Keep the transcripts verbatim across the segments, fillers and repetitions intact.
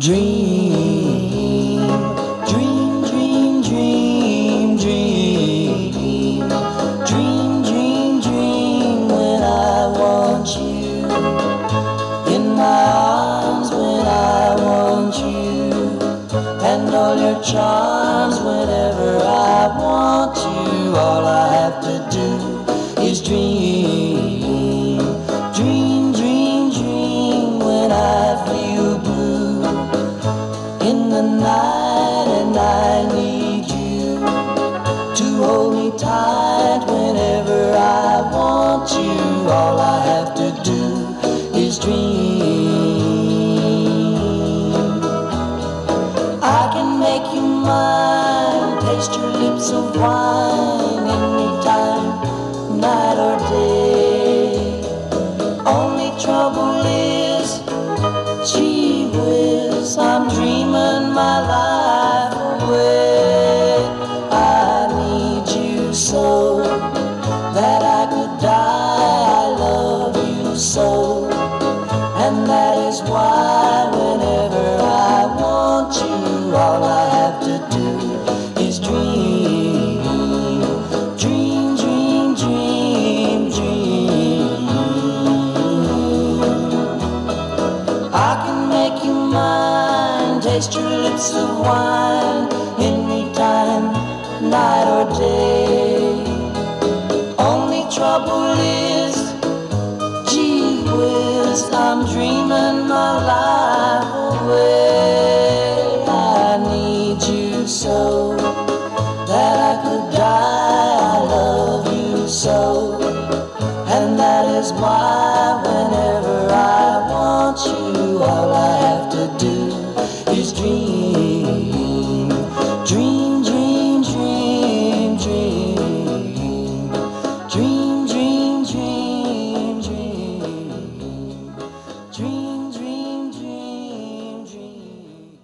Dream, dream, dream, dream, dream. Dream, dream, dream when I want you. In my arms when I want you. And all your charms whenever I want you. All I have to do is dream. Dream, dream, dream when I feel blue in the night and I need you to hold me tight whenever I want you. All I have to do is dream. I can make you mine, taste your lips of wine anytime, night or day. Only trouble is, gee whiz, I'm dreaming my life away. I need you so that I could die. I love you so, and that is why whenever I want you, all I have to do is dream. Dream, dream, dream, dream. I can make you mine, taste your lips of wine anytime, night or day. Only trouble is, gee whiz, I'm dreaming my life away. I need you so that I could die. I love you so, and that is why whenever I want you, all I have to do is dream. Dream, dream, dream, dream. Dream, dream, dream, dream. Dream, dream, dream, dream.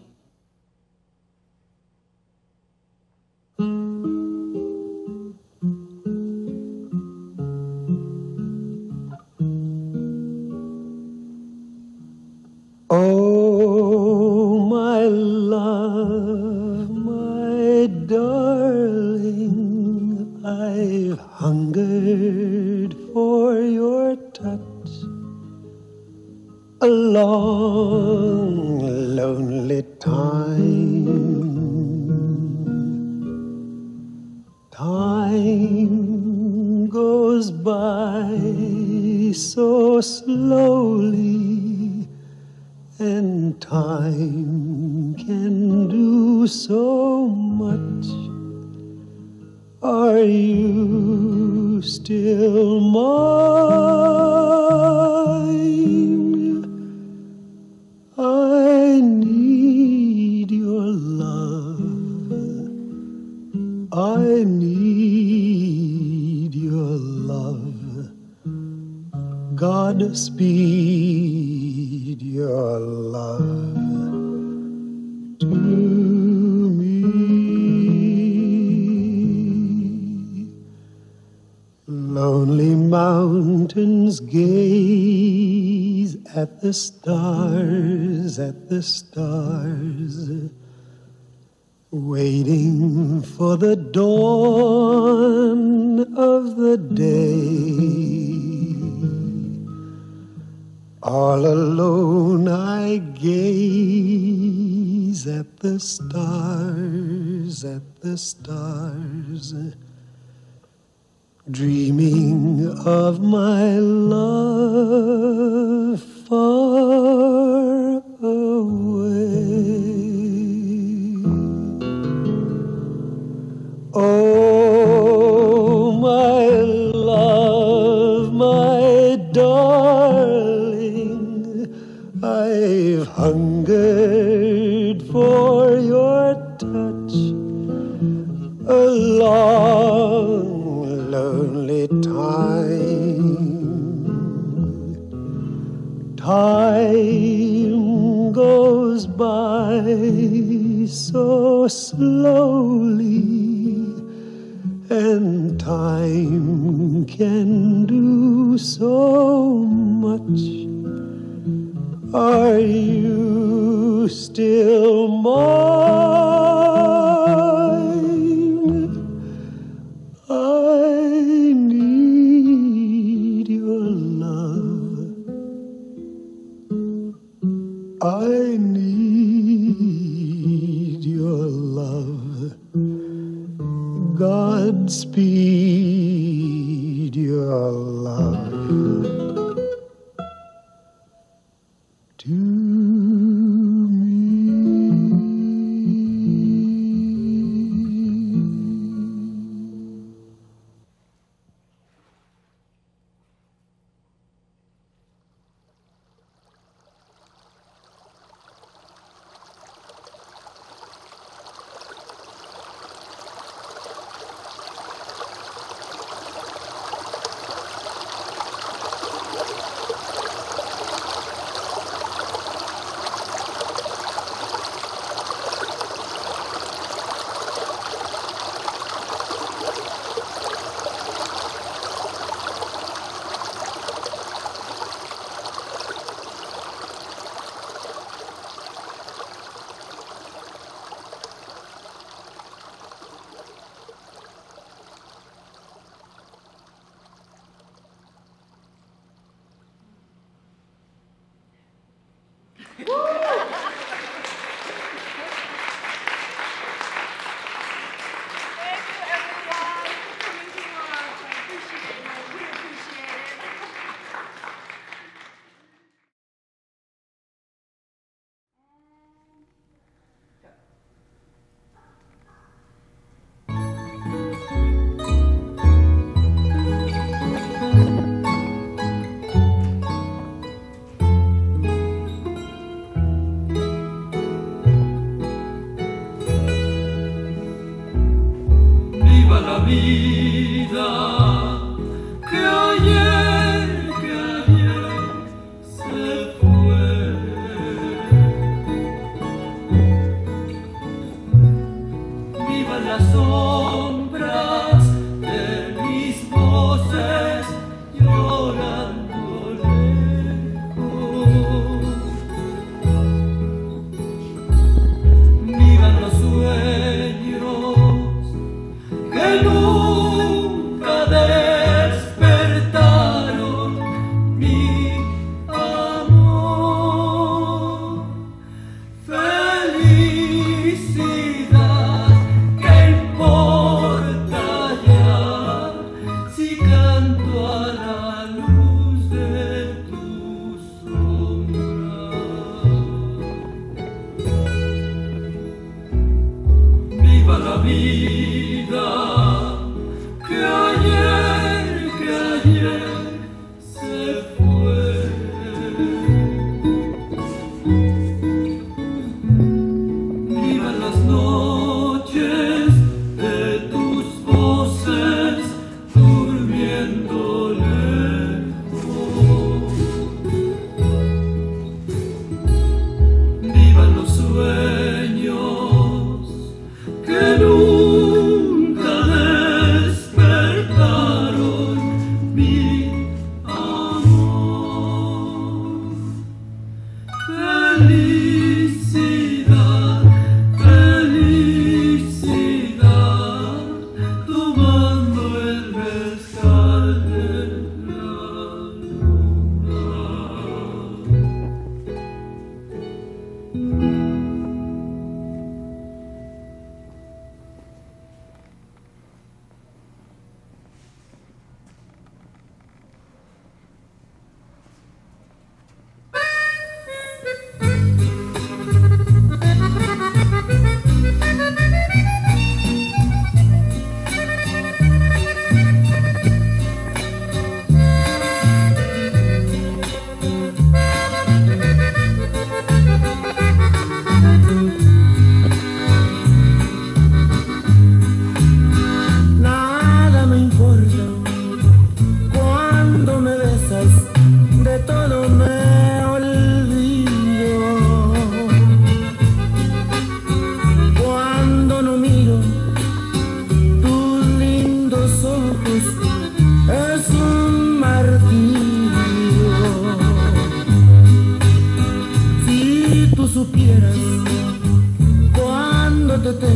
Oh, my love, my darling, I've hungered for your touch a long, lonely time. Time goes by so slowly, and time can do so much. Are you still mine? I need your love. I need your love. Godspeed your love to me. Lonely mountains gaze at the stars, at the stars, waiting for the dawn of the day. All alone I gaze at the stars, at the stars, dreaming of my love far away. Oh, my love, my darling, I've hungered for your touch a long, lonely time. Time goes by so slowly, and time can do so much. Are you still mine. I need your love. I need your love. Godspeed your love to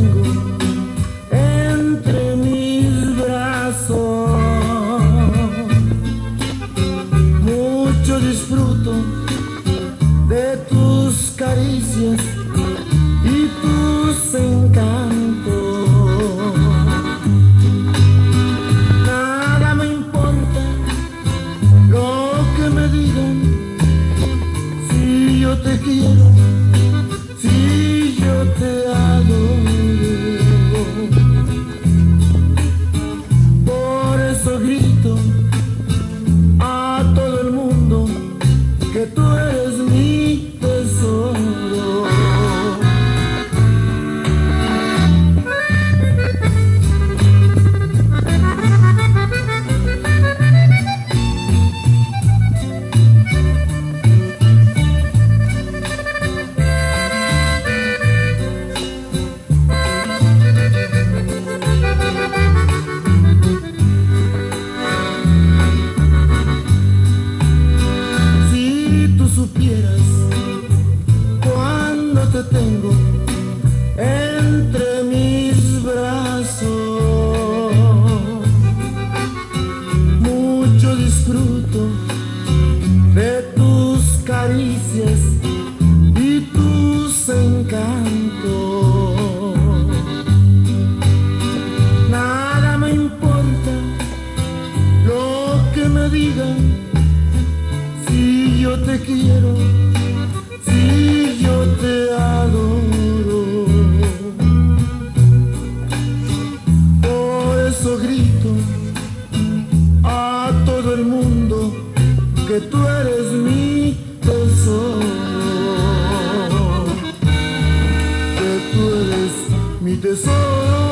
tengo entre mis brazos. Mucho disfruto de tus caricias y tus encantos. Nada me importa lo que me digan, si yo te quiero, si yo te adoro. Por eso grito a todo el mundo que tú eres mi tesoro. Te tengo entre mis brazos, mucho disfruto de tus caricias y tus encantos. Nada me importa lo que me digan, si yo te quiero, si yo te adoro. Por eso grito a todo el mundo que tú eres mi tesoro, que tú eres mi tesoro.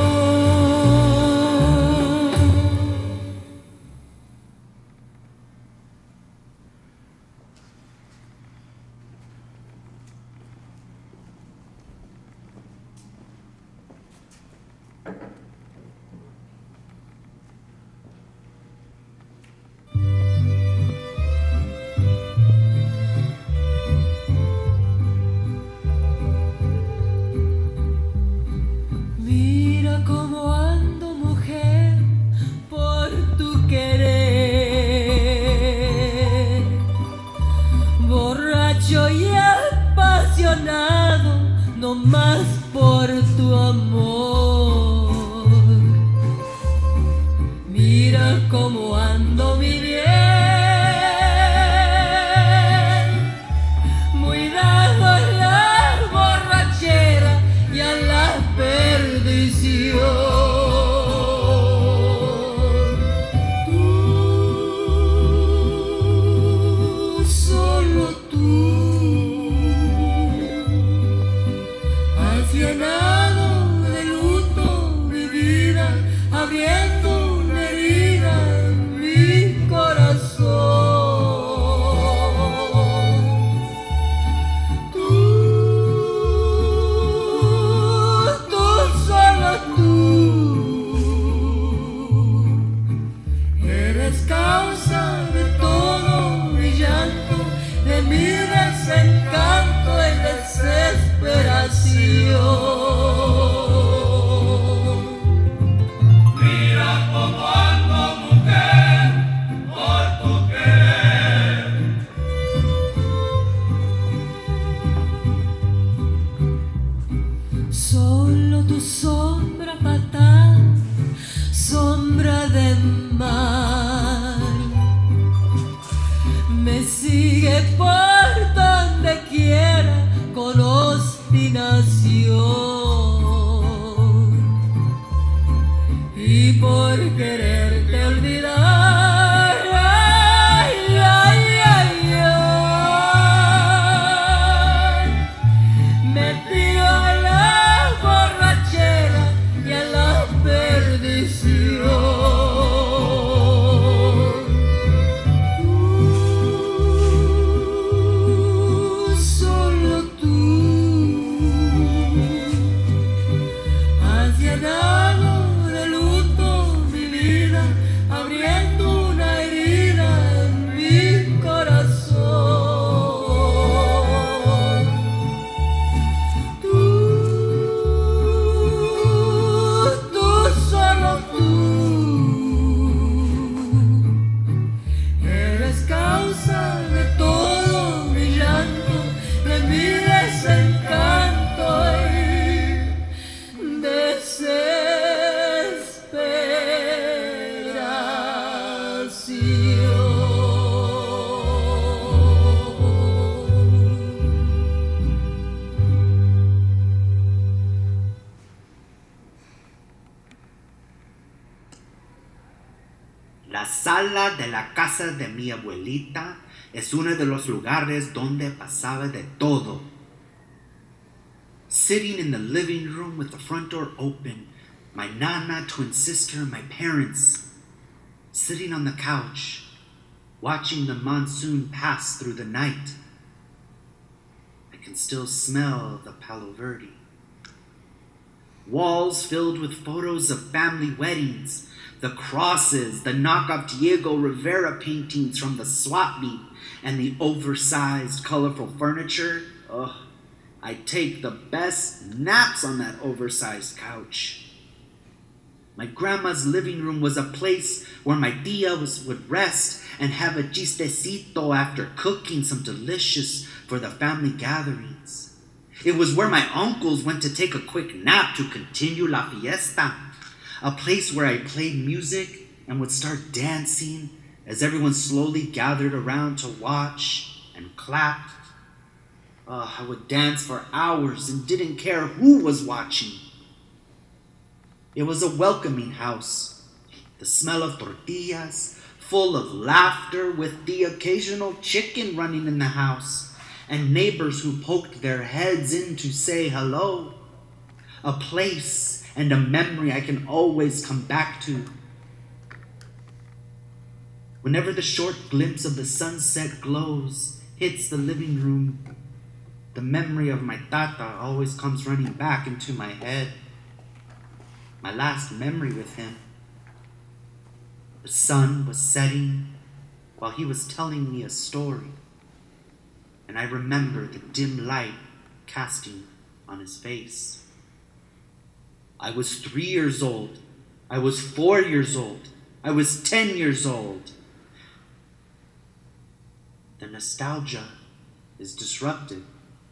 Por donde quiera con obstinación. sala de la casa de mi abuelita es uno de los lugares donde pasaba de todo. Sitting in the living room with the front door open, my nana, twin sister, my parents, sitting on the couch, watching the monsoon pass through the night. I can still smell the Palo Verde. Walls filled with photos of family weddings, the crosses, the knockoff Diego Rivera paintings from the swap meet, and the oversized, colorful furniture. Ugh, I take the best naps on that oversized couch. My grandma's living room was a place where my tia was, would rest and have a chistecito after cooking some delicious for the family gatherings. It was where my uncles went to take a quick nap to continue la fiesta, a place where I played music and would start dancing as everyone slowly gathered around to watch and clap. Uh, I would dance for hours and didn't care who was watching. It was a welcoming house, the smell of tortillas, full of laughter with the occasional chicken running in the house, and neighbors who poked their heads in to say hello. A place and a memory I can always come back to. Whenever the short glimpse of the sunset glows hits the living room, the memory of my tata always comes running back into my head. My last memory with him. The sun was setting while he was telling me a story, and I remember the dim light casting on his face. I was three years old. I was four years old. I was ten years old. The nostalgia is disrupted.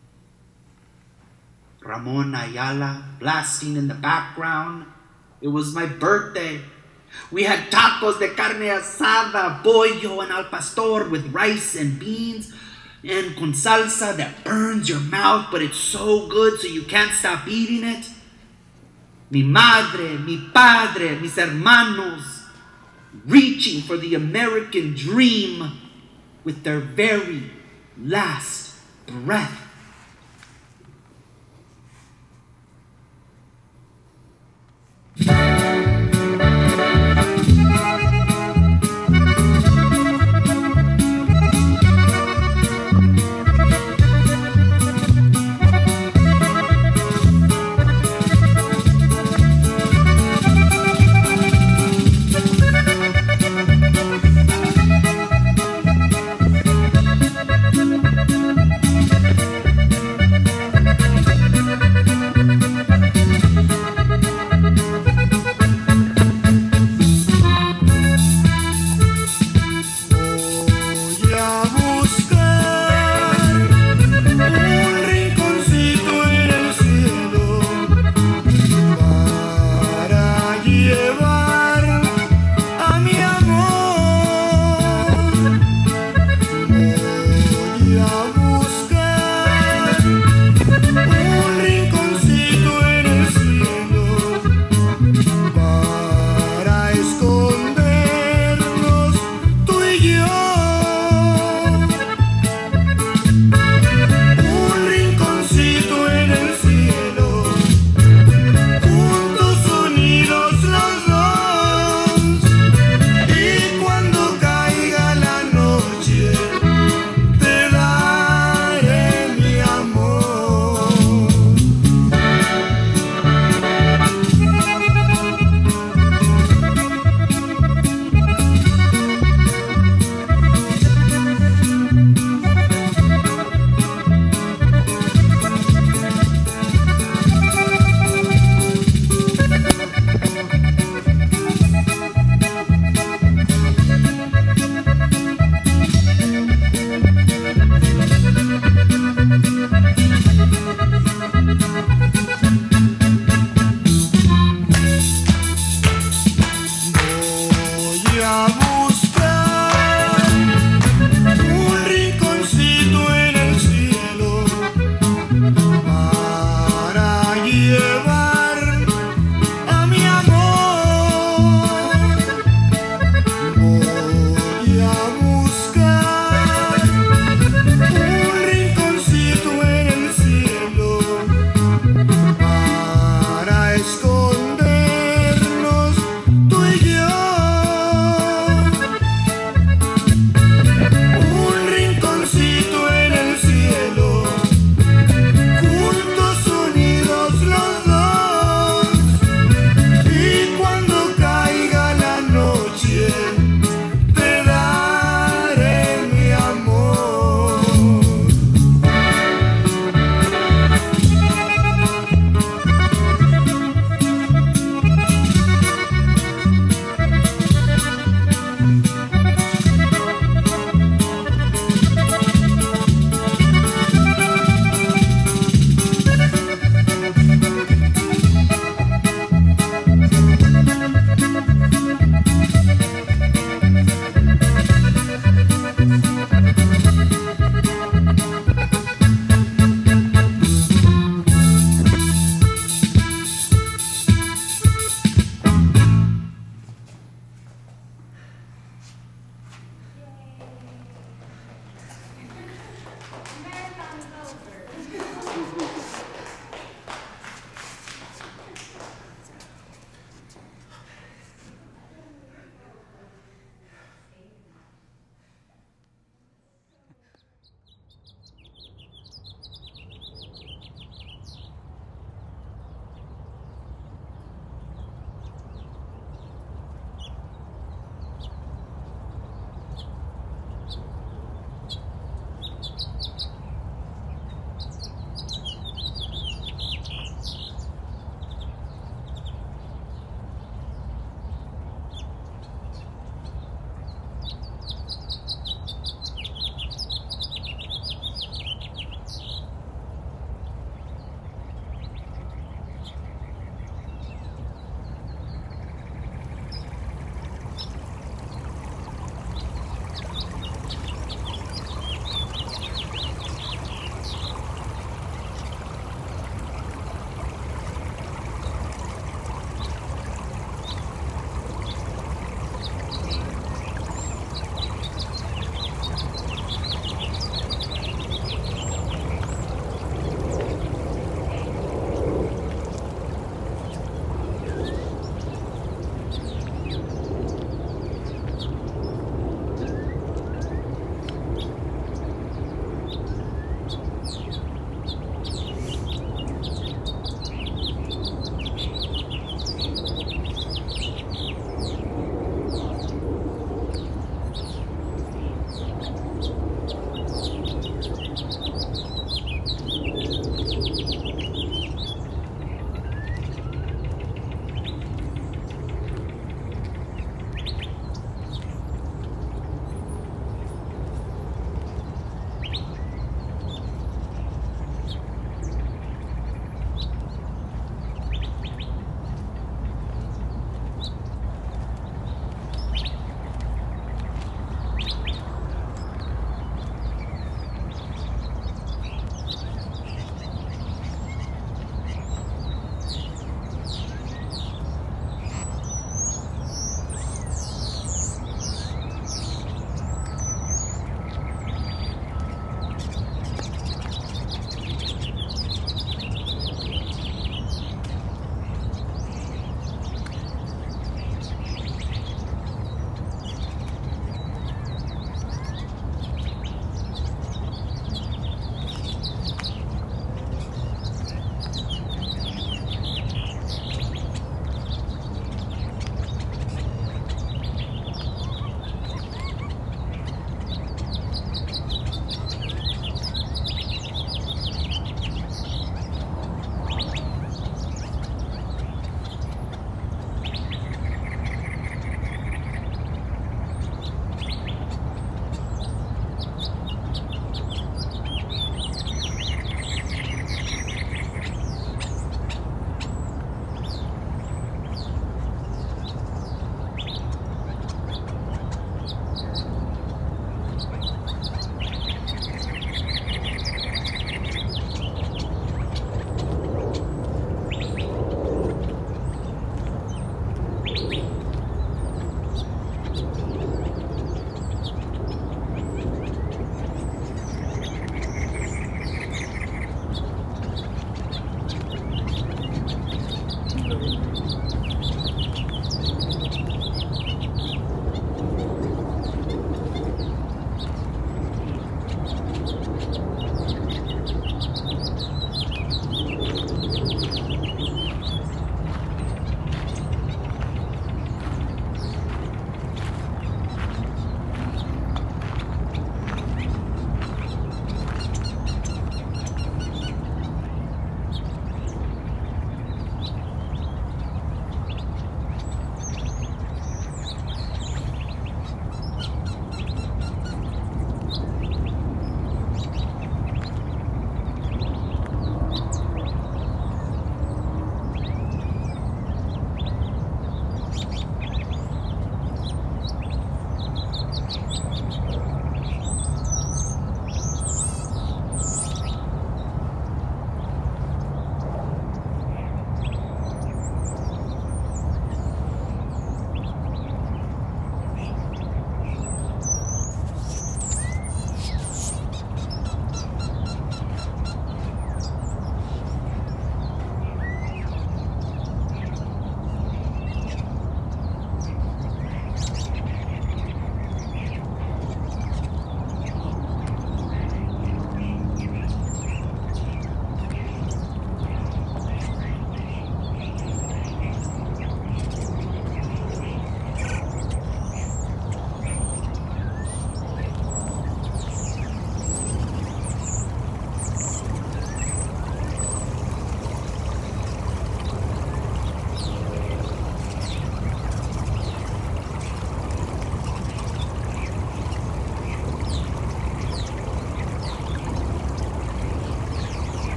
Ramon Ayala blasting in the background. It was my birthday. We had tacos de carne asada, pollo and al pastor with rice and beans and con salsa that burns your mouth, but it's so good so you can't stop eating it. Mi madre, mi padre, mis hermanos, reaching for the American dream with their very last breath.